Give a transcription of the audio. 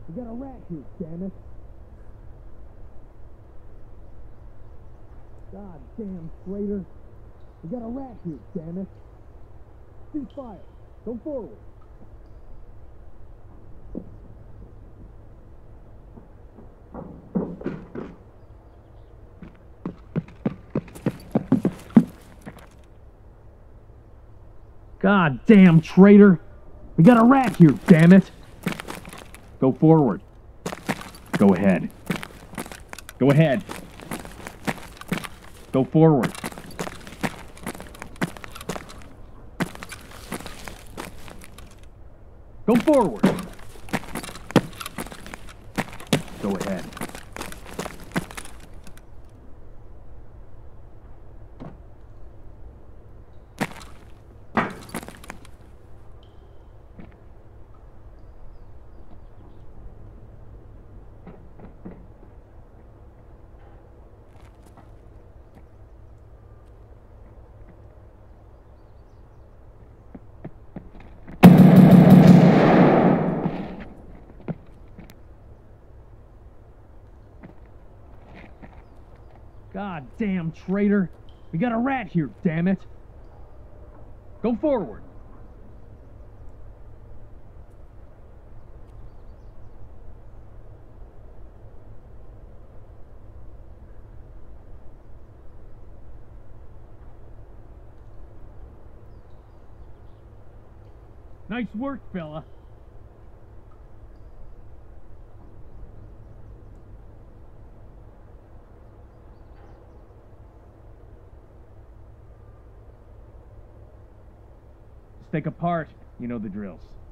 We got a rat here, damn it. God damn traitor. We got a rat here, damn it. Cease fire. Go forward. God damn traitor. We got a rat here, damn it. Go forward. Go ahead. Go ahead. Go forward. Go forward. Go ahead. God damn traitor. We got a rat here, damn it. Go forward. Nice work, fella. Stick apart, you know the drills.